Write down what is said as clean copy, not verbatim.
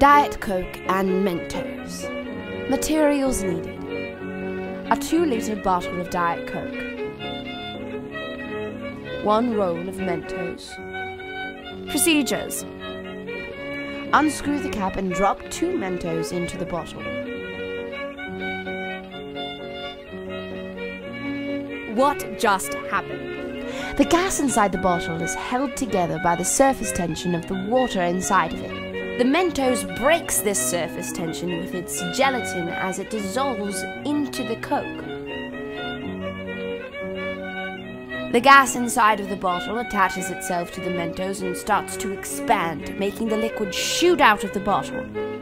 DietCoke and Mentos. Materials needed: a 2-liter bottle of DietCoke, 1 roll of Mentos. Procedures: unscrew the cap and drop 2 Mentos into the bottle. What just happened? The gas inside the bottle is held together by the surface tension of the water inside of it. The Mentos breaks this surface tension with its gelatin as it dissolves into the Coke. The gas inside of the bottle attaches itself to the Mentos and starts to expand, making the liquid shoot out of the bottle.